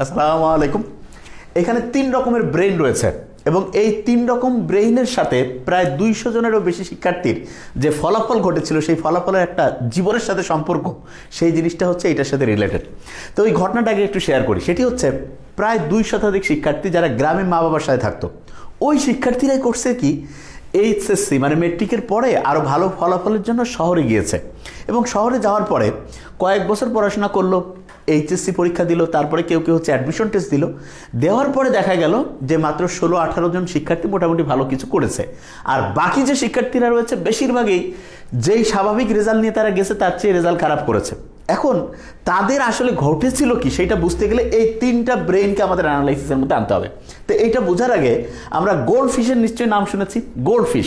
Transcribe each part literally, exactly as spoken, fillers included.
আসসালামু আলাইকুম। এখানে তিন রকমের ব্রেইন রয়েছে এবং এই তিন রকম ব্রেইনের সাথে প্রায় দুইশো জনেরও বেশি শিক্ষার্থীর যে ফলাফল ঘটেছিল সেই ফলাফলের একটা জীবনের সাথে সম্পর্ক, সেই জিনিসটা হচ্ছে এটার সাথে রিলেটেড। তো ওই ঘটনাটাকে একটু শেয়ার করি। সেটি হচ্ছে প্রায় দুই শতাধিক শিক্ষার্থী যারা গ্রামে মা বাবার সাথে থাকতো, ওই শিক্ষার্থীরাই করছে কি এইচএসসি মানে মেট্রিকের পরে আরও ভালো ফলাফলের জন্য শহরে গিয়েছে এবং শহরে যাওয়ার পরে কয়েক বছর পড়াশোনা করলো, এইচএসসি পরীক্ষা দিল, তারপরে কেউ কেউ হচ্ছে অ্যাডমিশন টেস্ট দিল। দেওয়ার পরে দেখা গেল যে মাত্র ষোলো আঠারো জন শিক্ষার্থী মোটামুটি ভালো কিছু করেছে, আর বাকি যে শিক্ষার্থীরা রয়েছে বেশিরভাগই যেই স্বাভাবিক রেজাল্ট নিয়ে তারা গেছে তার চেয়ে রেজাল্ট খারাপ করেছে। এখন তাদের আসলে ঘটেছিল কি সেটা বুঝতে গেলে এই তিনটা ব্রেইনকে আমাদের অ্যানালাইসিসের মধ্যে আনতে হবে। তো এইটা বোঝার আগে আমরা গোল্ড ফিশের নিশ্চয়ই নাম শুনেছি। গোল্ড ফিশ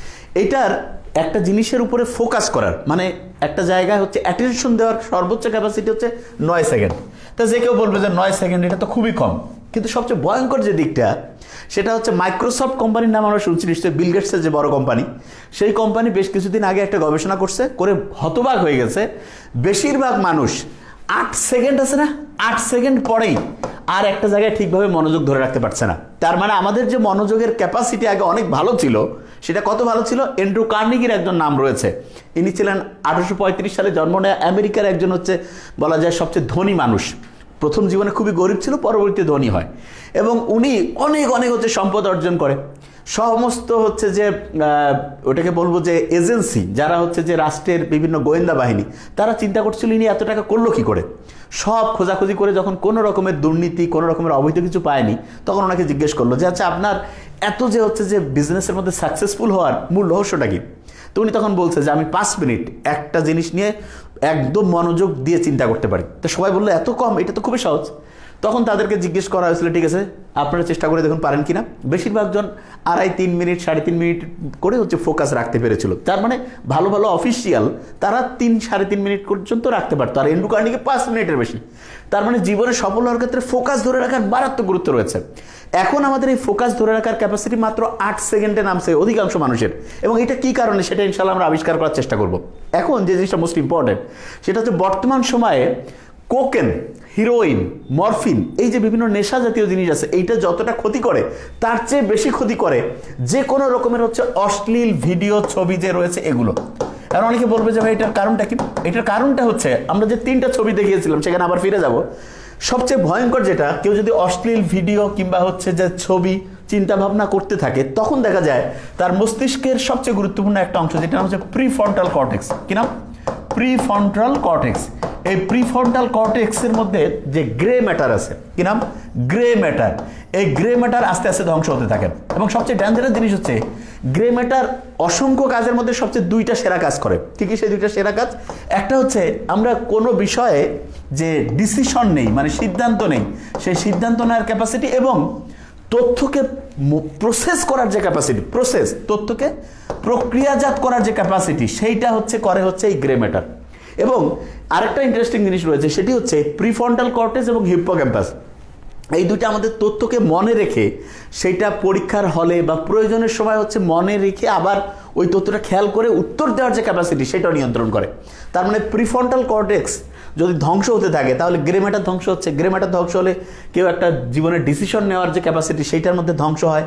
এটার একটা জিনিসের উপরে ফোকাস করার মানে একটা জায়গায় হচ্ছে অ্যাটেনশন দেওয়ার সর্বোচ্চ ক্যাপাসিটি হচ্ছে নয় সেকেন্ড। তা যে কেউ বলবে যে নয় সেকেন্ড এটা তো খুবই কম, কিন্তু সবচেয়ে ভয়ঙ্কর যে দিকটা সেটা হচ্ছে মাইক্রোসফট কোম্পানির নাম আমরা শুনছি নিশ্চয়ই, বিল গেটসের যে বড় কোম্পানি, সেই কোম্পানি বেশ কিছুদিন আগে একটা গবেষণা করছে, করে হতবাক হয়ে গেছে। বেশিরভাগ মানুষ আট সেকেন্ড আছে না, আট সেকেন্ড পরেই আর একটা জায়গায় ঠিকভাবে মনোযোগ ধরে রাখতে পারছে না। তার মানে আমাদের যে মনোযোগের ক্যাপাসিটি আগে অনেক ভালো ছিল, সেটা কত ভালো ছিল। অ্যান্ড্রু কার্নেগির একজন নাম রয়েছে, ইনি ছিলেন আঠারোশো পঁয়ত্রিশ সালে জন্ম নেয় আমেরিকার একজন হচ্ছে বলা যায় সবচেয়ে ধনী মানুষ। প্রথম জীবনে খুবই গরিব ছিল, পরবর্তীতে ধনী হয় এবং উনি অনেক অনেক হচ্ছে সম্পদ অর্জন করে। সমস্ত হচ্ছে যে ওটাকে বলবো যে এজেন্সি যারা হচ্ছে যে রাষ্ট্রের বিভিন্ন গোয়েন্দা বাহিনী, তারা চিন্তা করছিল ইনি এত টাকা করলো কি করে। সব খোঁজাখুঁজি করে যখন কোনো রকমের দুর্নীতি কোনো রকমের অবৈধ কিছু পায়নি, তখন ওনাকে জিজ্ঞেস করলো যে আচ্ছা আপনার এত যে হচ্ছে যে বিজনেসের মধ্যে সাকসেসফুল হওয়ার মূল রহস্যটা কি। তো উনি তখন বলছে যে আমি পাঁচ মিনিট একটা জিনিস নিয়ে একদম মনোযোগ দিয়ে চিন্তা করতে পারি। তো সবাই বললো এত কম, এটা তো খুবই সহজ। তখন তাদেরকে জিজ্ঞেস করা হয়েছিল ঠিক আছে আপনারা চেষ্টা করে দেখুন পারেন কিনা। বেশিরভাগ জন আড়াই তিন মিনিট সাড়ে তিন মিনিট করে হচ্ছে ফোকাস রাখতে পেরেছিল। তার মানে ভালো ভালো অফিসিয়াল তারা তিন সাড়ে তিন মিনিট পর্যন্ত রাখতে পারতো, আর অ্যান্ড্রু কার্নেগি পাঁচ মিনিটের বেশি। তার মানে জীবনে সফল হওয়ার ক্ষেত্রে ফোকাস ধরে রাখার মারাত্মক গুরুত্ব রয়েছে। এখন আমাদের এই ফোকাস ধরে রাখার ক্যাপাসিটি মাত্র আট সেকেন্ডে নামছে অধিকাংশ মানুষের, এবং এটা কি কারণে সেটা ইনশাল্লাহ আমরা আবিষ্কার করার চেষ্টা করব। এখন যে জিনিসটা মোস্ট ইম্পর্টেন্ট সেটা হচ্ছে বর্তমান সময়ে কোকেন, হিরোইন, মরফিন, এই যে বিভিন্ন নেশা জাতীয় জিনিস আছে, এইটা যতটা ক্ষতি করে তার চেয়ে বেশি ক্ষতি করে যে কোনো রকমের হচ্ছে অশ্লীল ভিডিও ছবি যে রয়েছে এগুলো। আর অনেকে বলবে যে ভাই এটার কারণটা কি। এটার কারণটা হচ্ছে আমরা যে তিনটা ছবি দেখিয়েছিলাম সেখানে আবার ফিরে যাব। সবচেয়ে ভয়ঙ্কর যেটা, কেউ যদি অশ্লীল ভিডিও কিংবা হচ্ছে যে ছবি চিন্তা ভাবনা করতে থাকে, তখন দেখা যায় তার মস্তিষ্কের সবচেয়ে গুরুত্বপূর্ণ একটা অংশ যেটা হচ্ছে প্রিফ্রন্টাল কর্টেক্স। কি নাম? Prefrontal cortex. এই প্রিফ্রন্টাল কর্টেক্সের মধ্যে যে গ্রে ম্যাটার আছে, কি নাম? Grey matter. এই গ্রে ম্যাটার আস্তে আস্তে ধ্বংস হতে থাকে এবং সবচেয়ে ডেঞ্জারাস জিনিস হচ্ছে গ্রে ম্যাটার অসংখ্য কাজের মধ্যে সবচেয়ে দুইটা সেরা কাজ করে। কি কি সেই দুইটা সেরা কাজ? একটা হচ্ছে আমরা কোনো বিষয়ে যে ডিসিশন নেই মানে সিদ্ধান্ত নেই, সেই সিদ্ধান্ত নেওয়ার ক্যাপাসিটি এবং তথ্যকে প্রসেস করার যে ক্যাপাসিটি, প্রসেস তথ্যকে প্রক্রিয়াজাত করার যে ক্যাপাসিটি, সেইটা হচ্ছে করে হচ্ছে এই গ্রে ম্যাটার। এবং আরেকটা ইন্টারেস্টিং জিনিস রয়েছে, সেটি হচ্ছে প্রিফ্রন্টাল কর্টেক্স এবং হিপ্পোক্যাম্পাস। এই দুইটা আমাদের তথ্যকে মনে রেখে সেইটা পরীক্ষার হলে বা প্রয়োজনের সময় হচ্ছে মনে রেখে আবার ওই তথ্যটা খেয়াল করে উত্তর দেওয়ার যে ক্যাপাসিটি সেটাও নিয়ন্ত্রণ করে। তার মানে প্রিফ্রন্টাল কর্টেক্স যদি ধ্বংস হতে থাকে তাহলে গ্রে ম্যাটার ধ্বংস হচ্ছে। গ্রে ম্যাটার ধ্বংস হলে কেউ একটা জীবনের ডিসিশন নেওয়ার যে ক্যাপাসিটি সেইটার মধ্যে ধ্বংস হয়,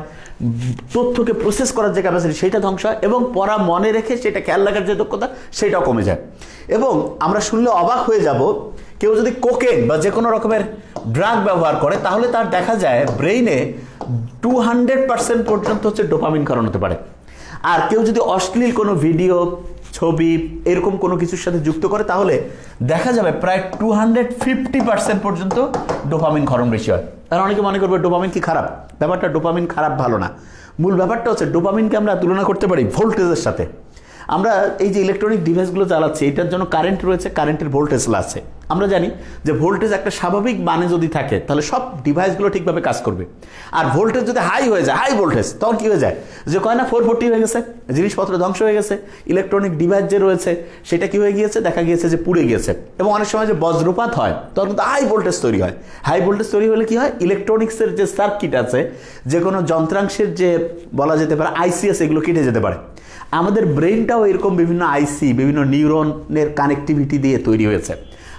তথ্যকে প্রসেস করার যে ক্যাপাসিটি সেইটা ধ্বংস হয়, এবং পড়া মনে রেখে সেটা খেয়াল রাখার যে দক্ষতা সেটাও কমে যায়। এবং আমরা শুনলে অবাক হয়ে যাব, কেউ যদি কোকেন বা যে কোনো রকমের ড্রাগ ব্যবহার করে তাহলে তার দেখা যায় ব্রেইনে টু হান্ড্রেড পার্সেন্ট পর্যন্ত হচ্ছে ডোপামিন ক্ষরণ হতে পারে। আর কেউ যদি অশ্লীল কোনো ভিডিও ছবি এরকম কোনো কিছুর সাথে যুক্ত করে তাহলে দেখা যাবে প্রায় টু হান্ড্রেড ফিফটি পার্সেন্ট পর্যন্ত ডোপামিন ক্ষরণ বেশি হয়। আর অনেকে মনে করবে ডোপামিন কি খারাপ। ব্যাপারটা ডোপামিন খারাপ ভালো না। মূল ব্যাপারটা হচ্ছে ডোপামিনকে আমরা তুলনা করতে পারি ভোল্টেজের সাথে। আমরা এই যে ইলেকট্রনিক ডিভাইসগুলো চালাচ্ছি এটার জন্য কারেন্ট রয়েছে, কারেন্টের ভোল্টেজ আছে। আমরা জানি যে ভোল্টেজ একটা স্বাভাবিক মানে যদি থাকে তাহলে সব ডিভাইসগুলো ঠিকভাবে কাজ করবে। আর ভোল্টেজ যদি হাই হয়ে যায়, হাই ভোল্টেজ, তখন কি হয়ে যায় যে কয় না ফোর ফোরটি হয়ে গেছে, জিনিসপত্র ধ্বংস হয়ে গেছে, ইলেকট্রনিক ডিভাইস যে রয়েছে সেটা কি হয়ে গিয়েছে, দেখা গিয়েছে যে পুড়ে গিয়েছে। এবং অনেক সময় যে বজ্রপাত হয় তখন কিন্তু হাই ভোল্টেজ তৈরি হয়। হাই ভোল্টেজ তৈরি হলে কি হয়, ইলেকট্রনিক্সের যে সার্কিট আছে, যে কোনো যন্ত্রাংশের যে বলা যেতে পারে আইসিএস, এগুলো কেটে যেতে পারে। আমাদের ব্রেইনটাও এরকম বিভিন্ন আইসি, বিভিন্ন নিউরনের কানেক্টিভিটি দিয়ে তৈরি হয়েছে।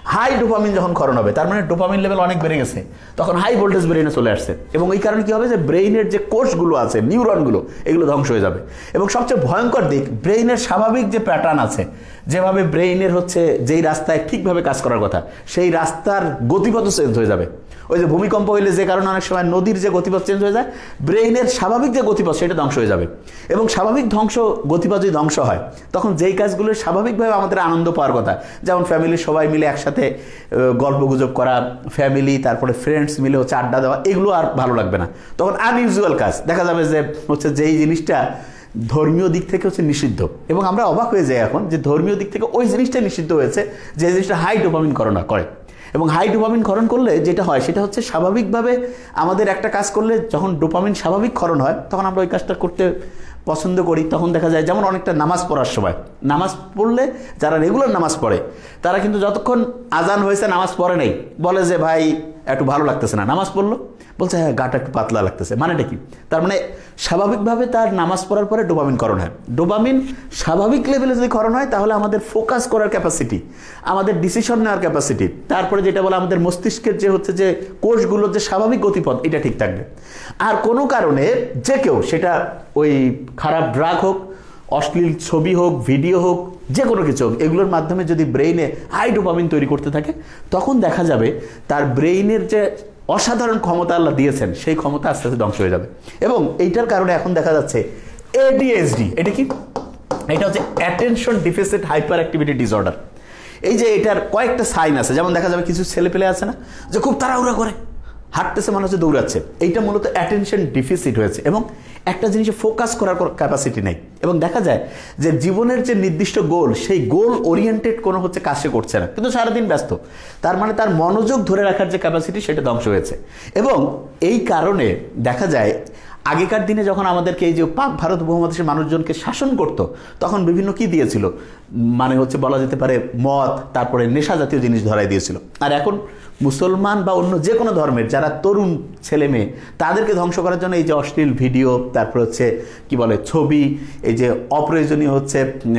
হাই ডোপামিন যখন ক্ষরণ হবে, তার মানে ডোপামিন লেভেল অনেক বেড়ে গেছে, তখন হাই ভোল্টেজ ব্রেইনে চলে আসছে, এবং এই কারণে কি হবে যে ব্রেইনের যে কোষগুলো আছে, নিউরনগুলো, এগুলো ধ্বংস হয়ে যাবে। এবং সবচেয়ে ভয়ঙ্কর দিক, ব্রেইনের স্বাভাবিক যে প্যাটার্ন আছে, যেভাবে ব্রেইনের হচ্ছে যেই রাস্তায় ঠিকভাবে কাজ করার কথা, সেই রাস্তার গতিপথ চেঞ্জ হয়ে যাবে। ওই যে ভূমিকম্প হইলে যে কারণে অনেক সময় নদীর যে গতিপথ চেঞ্জ হয়ে যায়, ব্রেইনের স্বাভাবিক যে গতিপথ সেটা ধ্বংস হয়ে যাবে। এবং স্বাভাবিক ধ্বংস গতিপথ যদি ধ্বংস হয়, তখন যেই কাজগুলো স্বাভাবিকভাবে আমাদের আনন্দ পাওয়ার কথা, যেমন ফ্যামিলির সবাই মিলে একসাথে গল্প গুজব করা, ফ্যামিলি তারপরে ফ্রেন্ডস মিলে হচ্ছে আড্ডা দেওয়া, এগুলো আর ভালো লাগবে না। তখন আনইউজুয়াল কাজ দেখা যাবে যে হচ্ছে যেই জিনিসটা ধর্মীয় দিক থেকে হচ্ছে নিষিদ্ধ, এবং আমরা অবাক হয়ে যাই এখন যে ধর্মীয় দিক থেকে ওই জিনিসটা নিষিদ্ধ হয়েছে যে জিনিসটা হাই ডোপামিন করণ করে। এবং হাই ডোপামিন ক্ষরণ করলে যেটা হয় সেটা হচ্ছে স্বাভাবিকভাবে আমাদের একটা কাজ করলে যখন ডোপামিন স্বাভাবিক ক্ষরণ হয়, তখন আমরা ওই কাজটা করতে পছন্দ করি। তখন দেখা যায় যেমন অনেকটা নামাজ পড়ার সময়, নামাজ পড়লে যারা রেগুলার নামাজ পড়ে তারা কিন্তু যতক্ষণ আজান হয়েছে নামাজ পড়ে নেই, বলে যে ভাই একটু ভালো লাগতেছে না, নামাজ পড়লো, বলছে হ্যাঁ গাটা একটু পাতলা লাগতেছে, মানেটা কি? তার মানে স্বাভাবিকভাবে তার নামাজ পড়ার পরে ডোপামিন ক্ষরণ হয়। ডোপামিন স্বাভাবিক লেভেলে যদি ক্ষরণ হয়, তাহলে আমাদের ফোকাস করার ক্যাপাসিটি, আমাদের ডিসিশন নেওয়ার ক্যাপাসিটি, তারপরে যেটা বলে আমাদের মস্তিষ্কের যে হচ্ছে যে কোষগুলোর যে স্বাভাবিক গতিপথ, এটা ঠিক থাকবে। আর কোনো কারণে যে কেউ, সেটা ওই খারাপ ড্রাগ হোক, অশ্লীল ছবি হোক, ভিডিও হোক, যে কোনো কিছু হোক, এগুলোর মাধ্যমে যদি ব্রেইনে হাই ডোপামিন তৈরি করতে থাকে, তখন দেখা যাবে তার ব্রেইনের যে অসাধারণ ক্ষমতা আল্লাহ দিয়েছেন, সেই ক্ষমতা আস্তে আস্তে ধ্বংস হয়ে যাবে। এবং এইটার কারণে এখন দেখা যাচ্ছে এডিএইচডি, এটা কি? এটা হচ্ছে attention deficit hyperactivity disorder. এই যে এটার কয়েকটা সাইন আছে, যেমন দেখা যাবে কিছু ছেলে পেলে আছে না, যে খুব তাড়াহুড়া করে হাঁটতেছে, মনে হচ্ছে দৌড়াচ্ছে, এইটা মূলত অ্যাটেনশন ডিফিসিট হয়েছে, এবং একটা জিনিসে ফোকাস করার ক্যাপাসিটি নেই। এবং দেখা যায় যে জীবনের যে নির্দিষ্ট গোল, সেই গোল ওরিয়েন্টেড কোনো হচ্ছে কাজ সে করছে না, কিন্তু সারাদিন ব্যস্ত, তার মানে তার মনোযোগ ধরে রাখার যে ক্যাপাসিটি সেটা ধ্বংস হয়েছে। এবং এই কারণে দেখা যায় আগেকার দিনে যখন আমাদেরকে এই যে পাক ভারত উপমহাদেশের মানুষজনকে শাসন করত, তখন বিভিন্ন কি দিয়েছিল, মানে হচ্ছে বলা যেতে পারে মদ, তারপরে নেশা জাতীয় জিনিস ধরাই দিয়েছিল। আর এখন মুসলমান বা অন্য যে কোনো ধর্মের যারা তরুণ ছেলে মেয়ে, তাদেরকে ধ্বংস করার জন্য এই যে অশ্লীল ভিডিও, তারপর হচ্ছে কি বলে ছবি, এই যে অপ্রয়োজনীয় হচ্ছে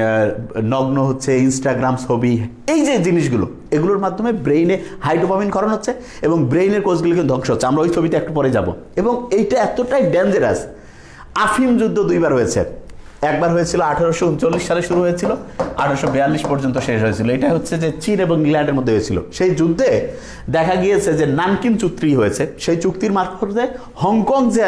নগ্ন হচ্ছে ইনস্টাগ্রাম ছবি, এই যে জিনিসগুলো, এগুলোর মাধ্যমে ব্রেইনে হাই ডোপামিন ক্ষরণ হচ্ছে এবং ব্রেইনের কোষগুলিকে ধ্বংস হচ্ছে। আমরা ওই ছবিতে একটু পরে যাব। এবং এইটা এতটাই ডেঞ্জারাস, আফিম যুদ্ধ দুইবার হয়েছে। একবার হয়েছিল আঠারোশো উনচল্লিশ সালে শুরু হয়েছিল, আঠারোশো বিয়াল্লিশ পর্যন্ত শেষ হয়েছিল। এটা হচ্ছে যে চীন এবং ইংল্যান্ডের মধ্যে হয়েছিল। সেই যুদ্ধে দেখা গিয়েছে যে নানকিন চুক্তি হয়েছে, সেই চুক্তির মারফতে হংকং যে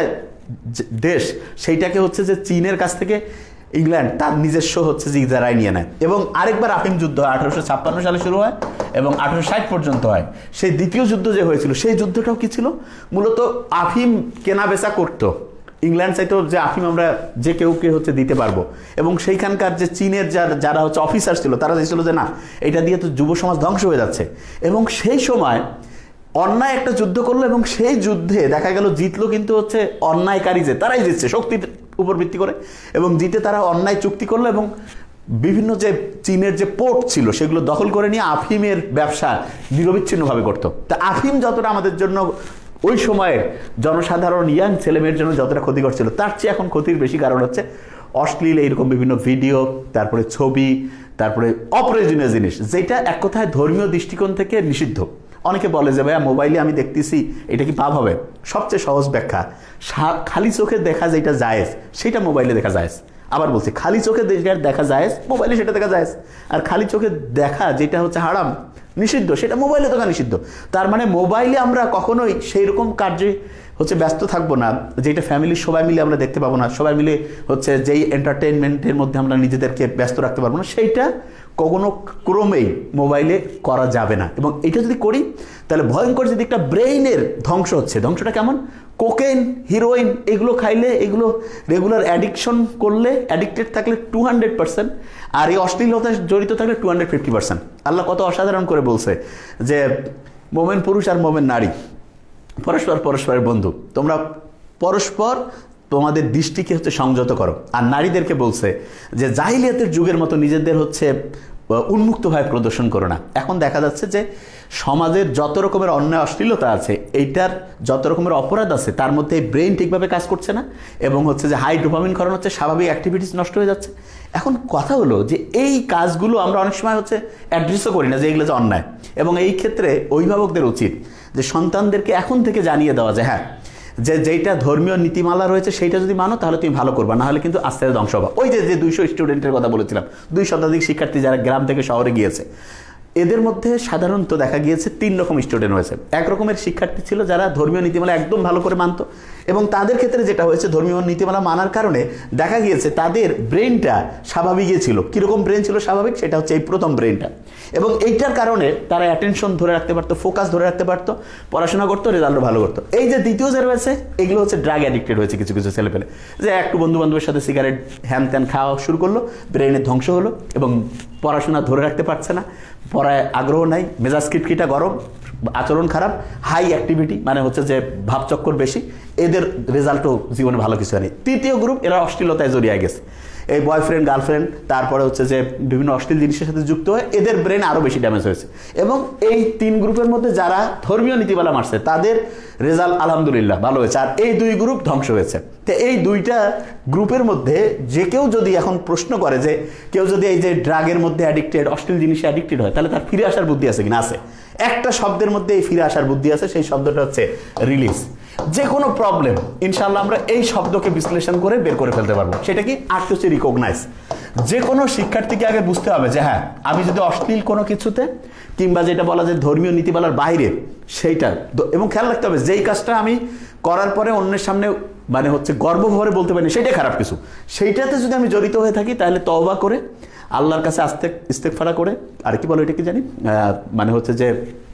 দেশ, সেইটাকে হচ্ছে যে চীনের কাছ থেকে ইংল্যান্ড তার নিজস্ব হচ্ছে যে ইজারায় নিয়ে নেয়। এবং আরেকবার আফিম যুদ্ধ হয়, আঠারোশো ছাপ্পান্ন সালে শুরু হয় এবং আঠারোশো ষাট পর্যন্ত হয়। সেই দ্বিতীয় যুদ্ধ যে হয়েছিল, সেই যুদ্ধটাও কি ছিল, মূলত আফিম কেনা বেচা করতো। ইংল্যান্ড চাইতো যে আফিম আমরা যে কেউ কে হচ্ছে দিতে পারবো, এবং সেইখানকার যে চীনের যারা হচ্ছে অফিসার ছিল, তারা চাইছিল যে না, এটা দিয়ে তো যুব সমাজ ধ্বংস হয়ে যাচ্ছে। এবং সেই সময় অন্যায় একটা যুদ্ধ করলো, এবং সেই যুদ্ধে দেখা গেল জিতলো কিন্তু হচ্ছে অন্যায়কারী, যে তারাই জিতছে শক্তির উপর ভিত্তি করে, এবং জিতে তারা অন্যায় চুক্তি করলো এবং বিভিন্ন যে চীনের যে পোর্ট ছিল সেগুলো দখল করে নিয়ে আফিমের ব্যবসা নিরবিচ্ছিন্নভাবে করতো। তা আফিম যতটা আমাদের জন্য ওই সময়ের জনসাধারণ ইয়াং ছেলেমেয়ের জন্য যতটা ক্ষতিকর ছিল, তার চেয়ে এখন ক্ষতির বেশি কারণ হচ্ছে অশ্লীল এইরকম বিভিন্ন ভিডিও, তারপরে ছবি, তারপরে অপ্রয়োজনীয় জিনিস, যেটা এক কথায় ধর্মীয় দৃষ্টিকোণ থেকে নিষিদ্ধ। অনেকে বলে যে ভাইয়া মোবাইলে আমি দেখতেছি, এটা কি পাপ হবে? সবচেয়ে সহজ ব্যাখ্যা, খালি চোখে দেখা যেটা জায়েজ, সেটা মোবাইলে দেখা জায়েজ। আবার বলছি, খালি চোখে দেখা জায়েজ, মোবাইলে সেটা দেখা জায়েজ। আর খালি চোখে দেখা যেটা হচ্ছে হারাম, নিষিদ্ধ, সেটা মোবাইলে দেখা নিষিদ্ধ। তার মানে মোবাইলে আমরা কখনোই সেই রকম কার্যে হচ্ছে ব্যস্ত থাকবো না, যেটা ফ্যামিলির সবাই মিলে আমরা দেখতে পাবো না, সবাই মিলে হচ্ছে যেই এন্টারটেনমেন্টের মধ্যে আমরা নিজেদেরকে ব্যস্ত রাখতে পারবো না, সেইটা কোনো ক্রমেই মোবাইলে করা যাবে না। এবং এটা যদি করি, তাহলে ভয়ঙ্কর যে দিকটা ব্রেইনের ধ্বংস হচ্ছে। ধ্বংসটা কেমন? কোকেন, হিরোইন, এগুলো খাইলে, এগুলো রেগুলার অ্যাডিকশন করলে, অ্যাডিক্টেড থাকলে টু হান্ড্রেড পার্সেন্ট, আর এই অশ্লীলতায় জড়িত থাকলে two hundred fifty percent. Allah কত অসাধারণ করে বলছে যে মোমেন পুরুষ আর মোমেন নারী পরস্পর পরস্পরের বন্ধু, তোমরা পরস্পর তোমাদের দৃষ্টিকে হচ্ছে সংযত করো। আর নারীদেরকে বলছে যে জাহিলিয়াতের যুগের মতো নিজেদের হচ্ছে উন্মুক্তভাবে প্রদর্শন করো না। এখন দেখা যাচ্ছে যে সমাজের যত রকমের অন্যায় অশ্লীলতা আছে, এইটার যত রকমের অপরাধ আছে, তার মধ্যে ব্রেন ঠিকভাবে কাজ করছে না এবং হচ্ছে যে হাই ডোপামিন ক্ষরণ হচ্ছে, স্বাভাবিক অ্যাক্টিভিটিস নষ্ট হয়ে যাচ্ছে। এখন কথা হলো যে এই কাজগুলো আমরা অনেক সময় হচ্ছে অ্যাড্রেসও করি না যে এগুলো যে অন্যায়, এবং এই ক্ষেত্রে অভিভাবকদের উচিত যে সন্তানদেরকে এখন থেকে জানিয়ে দেওয়া যে হ্যাঁ, যে যেইটা ধর্মীয় নীতিমালা রয়েছে সেইটা যদি মানো তাহলে তুমি ভালো করবা, না হলে কিন্তু আস্তে আস্তে ধ্বংস হবা। ওই যে যে দুইশো স্টুডেন্টের কথা বলেছিলাম, দুই শতাধিক শিক্ষার্থী যারা গ্রাম থেকে শহরে গিয়েছে, এদের মধ্যে সাধারণত দেখা গিয়েছে তিন রকম স্টুডেন্ট হয়েছে। এক রকমের শিক্ষার্থী ছিল যারা ধর্মীয় নীতিমালা একদম ভালো করে মানত, এবং তাদের ক্ষেত্রে যেটা হয়েছে ধর্মীয় নীতিমালা মানার কারণে দেখা গিয়েছে তাদের ব্রেনটা স্বাভাবিকই ছিল। কীরকম ব্রেন ছিল স্বাভাবিক, সেটা হচ্ছে এই প্রথম ব্রেনটা, এবং এইটার কারণে তারা অ্যাটেনশন ধরে রাখতে পারতো, ফোকাস ধরে রাখতে পারতো, পড়াশোনা করতো, রেজাল্টও ভালো করতো। এই যে দ্বিতীয় যে রয়েছে, এগুলো হচ্ছে ড্রাগ অ্যাডিক্টেড হয়েছে কিছু কিছু ছেলেপেলে, যে একটু বন্ধু বান্ধবের সাথে সিগারেট হ্যান ত্যান খাওয়া শুরু করলো, ব্রেনের ধ্বংস হলো এবং পড়াশোনা ধরে রাখতে পারছে না, পড়ায় আগ্রহ নাই, মেজাজ কিটকিটা গরম, আচরণ খারাপ, হাই অ্যাক্টিভিটি মানে হচ্ছে যে ভাবচক্কর বেশি, এদের রেজাল্টও জীবনে ভালো কিছু হয়নি। তৃতীয় গ্রুপ, এরা অশ্লীলতায় জড়িয়ে গেছে, এই বয়ফ্রেন্ড গার্লফ্রেন্ড, তারপরে হচ্ছে যে বিভিন্ন অশ্লীল জিনিসের সাথে যুক্ত হয়ে এদের ব্রেন আরও বেশি ড্যামেজ হয়েছে। এবং এই তিন গ্রুপের মধ্যে যারা ধর্মীয় নীতিমালা মারছে তাদের রেজাল্ট আলহামদুলিল্লাহ ভালো হয়েছে, আর এই দুই গ্রুপ ধ্বংস হয়েছে। তো এই দুইটা গ্রুপের মধ্যে যে কেউ যদি এখন প্রশ্ন করে যে কেউ যদি এই যে ড্রাগের মধ্যে অ্যাডিক্টেড, অশ্লীল জিনিসে অ্যাডিক্টেড হয়, তাহলে তার ফিরে আসার বুদ্ধি আছে কিনা? আছে। একটা শব্দের মধ্যে এই ফিরে আসার বুদ্ধি আছে, সেই শব্দটা হচ্ছে রিলিজ। যে কোনো প্রবলেম ইনশাআল্লাহ আমরা এই শব্দকে বিশ্লেষণ করে বের করে ফেলতে পারবো। সেটা কি? আর্ট হচ্ছে রিকগনাইজ। যে কোনো শিক্ষার্থীকে আগে বুঝতে হবে যে হ্যাঁ, আমি যদি অশ্লীল কোনো কিছুতে কিংবা যেটা বলা যায় ধর্মীয় নীতিমালার বাইরে সেইটা, এবং খেয়াল রাখতে হবে যেই কাজটা আমি করার পরে অন্যের সামনে মানে হচ্ছে গর্বভরে বলতে পারি সেটাই খারাপ কিছু, সেইটাতে যদি আমি জড়িত হয়ে থাকি তাহলে তওবা করে আল্লাহর কাছে আস্তে ইস্তেগফার করে, আর কি বলো এটা কি জানি, মানে হচ্ছে যে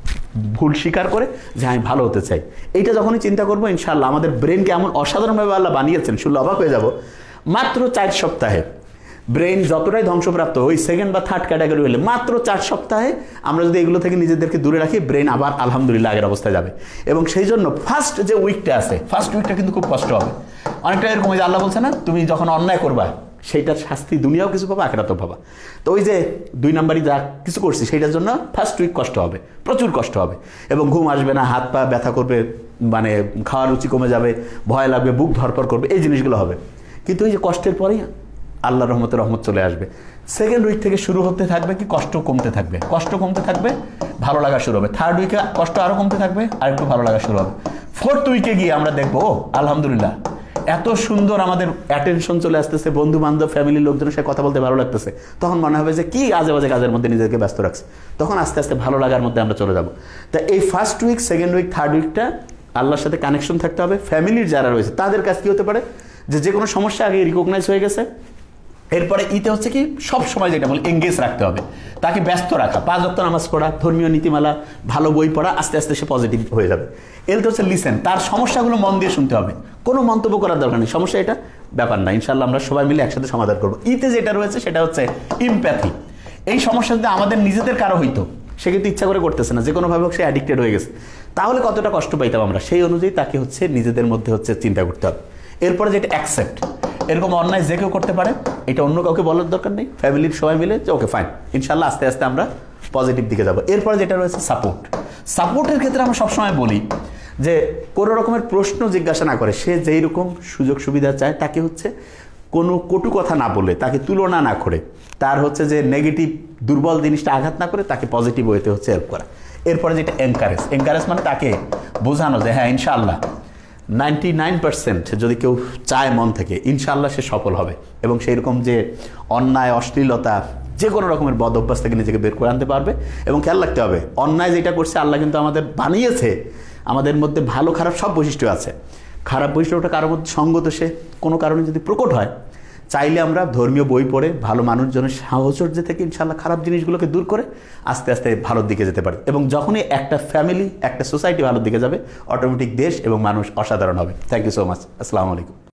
ভুল স্বীকার করে যে আমি ভালো হতে চাই, এইটা যখনই চিন্তা করবো ইনশাআল্লাহ আমাদের ব্রেনকে এমন অসাধারণভাবে আল্লাহ বানিয়েছেন, শুনলে অবাক হয়ে যাব। মাত্র চার সপ্তাহে ব্রেন যতটাই ধ্বংসপ্রাপ্ত, ওই সেকেন্ড বা থার্ড ক্যাটাগরি হলে মাত্র চার সপ্তাহে আমরা যদি এগুলো থেকে নিজেদেরকে দূরে রাখি, ব্রেন আবার আলহামদুলিল্লাহ আগের অবস্থায় যাবে। এবং সেই জন্য ফার্স্ট যে উইকটা আছে, ফার্স্ট উইকটা কিন্তু খুব কষ্ট হবে। অনেকটা এরকম যে আল্লাহ বলছে না, তুমি যখন অন্যায় করবা সেইটার শাস্তি দুনিয়াও কিছু পাবা, আখিরাতেও পাবা। তো ওই যে দুই নাম্বারই যা কিছু করছি সেইটার জন্য ফার্স্ট উইক কষ্ট হবে, প্রচুর কষ্ট হবে, এবং ঘুম আসবে না, হাত পা ব্যথা করবে, মানে খাওয়ার রুচি কমে যাবে, ভয় লাগবে, বুক ধরপড় করবে, এই জিনিসগুলো হবে। কিন্তু এই যে কষ্টের পরেই আল্লাহর রহমতে রহমত চলে আসবে। সেকেন্ড উইক থেকে শুরু হতে থাকবে কি, কষ্ট কমতে থাকবে, কষ্ট কমতে থাকবে, ভালো লাগা শুরু হবে। থার্ড উইকে কষ্ট আরও কমতে থাকবে, আর একটু ভালো লাগা শুরু হবে। ফোর্থ উইকে গিয়ে আমরা দেখবো ও আলহামদুলিল্লাহ এত সুন্দর আমাদের অ্যাটেনশন চলে আসতেছে, বন্ধু বান্ধব ফ্যামিলির লোকজনের সাথে কথা বলতে ভালো লাগতেছে, তখন মনে হবে যে কি আজে বাজে কাজের মধ্যে নিজেকে ব্যস্ত রাখছে, তখন আস্তে আস্তে ভালো লাগার মধ্যে আমরা চলে যাব। তা এই first week, second week, third উইকটা আল্লাহর সাথে কানেকশন থাকতে হবে। ফ্যামিলির যারা রয়েছে তাদের কাছে কি হতে পারে যে যে কোনো সমস্যা আগে রিকগনাইজ হয়ে গেছে, এরপরে ইতে হচ্ছে কি সব সময় যেটা বলি এঙ্গেজ রাখতে হবে, তাকে ব্যস্ত রাখা, পাঁচ ওয়াক্ত নামাজ পড়া, ধর্মীয় নীতিমালা, ভালো বই পড়া, আস্তে আস্তে সে পজিটিভ হয়ে যাবে। এলতে হচ্ছে লিসেন, তার সমস্যাগুলো মন দিয়ে শুনতে হবে, কোনো মন্তব্য করার দরকার নেই, সমস্যা এটা ব্যাপার না, ইনশাল্লাহ আমরা সবাই মিলে একসাথে সমাধান করবো। ইতে যেটা রয়েছে সেটা হচ্ছে ইমপ্যাথি। এই সমস্যা যদি আমাদের নিজেদের কারো হইতো, সে কিন্তু ইচ্ছা করে করতেছে না, যে কোনোভাবে সে অ্যাডিক্টেড হয়ে গেছে, তাহলে কতটা কষ্ট পাইতাম আমরা, সেই অনুযায়ী তাকে হচ্ছে নিজেদের মধ্যে হচ্ছে চিন্তা করতে হবে। এরপরে যেটা অ্যাকসেপ্ট, এরকম অন্যায় যে কেউ করতে পারে, এটা অন্য কাউকে বলার দরকার নেই, ফ্যামিলির সবাই মিলে যে ওকে ফাইন, ইনশাল্লাহ আস্তে আস্তে আমরা পজিটিভ দিকে যাবো। এরপরে যেটা রয়েছে সাপোর্ট। সাপোর্টের ক্ষেত্রে আমরা সবসময় বলি যে কোনো রকমের প্রশ্ন জিজ্ঞাসা না করে, সে যেই রকম সুযোগ সুবিধা চায় তাকে হচ্ছে কোনো কটু কথা না বলে, তাকে তুলনা না করে, তার হচ্ছে যে নেগেটিভ দুর্বল জিনিসটা আঘাত না করে তাকে পজিটিভ ওয়েতে হচ্ছে হেল্প করা। এরপরে যেটা এনকারেজ, এনকারেজ মানে তাকে বোঝানো যে হ্যাঁ ইনশাআল্লাহ নাইনটি নাইন পার্সেন্ট যদি কেউ চায় মন থেকে, ইনশাআল্লাহ সে সফল হবে, এবং সেই রকম যে অন্যায়, অশ্লীলতা, যে কোনো রকমের বদ অভ্যাস থেকে নিজেকে বের করে আনতে পারবে। এবং খেয়াল রাখতে হবে অন্যায় যেটা করছে আল্লাহ কিন্তু আমাদের বানিয়েছে, আমাদের মধ্যে ভালো খারাপ সব বৈশিষ্ট্য আছে, খারাপ বৈশিষ্ট্যটা কারোর মধ্যে সঙ্গত সে কোনো কারণে যদি প্রকট হয়, চাইলে আমরা ধর্মীয় বই পড়ে ভালো মানুষজনের সাহচর্য থেকে ইনশাআল্লাহ খারাপ জিনিসগুলোকে দূর করে আস্তে আস্তে ভালোর দিকে যেতে পারি। এবং যখনই একটা ফ্যামিলি, একটা সোসাইটি ভালোর দিকে যাবে, অটোমেটিক দেশ এবং মানুষ অসাধারণ হবে। Thank you so much. আসসালামু আলাইকুম।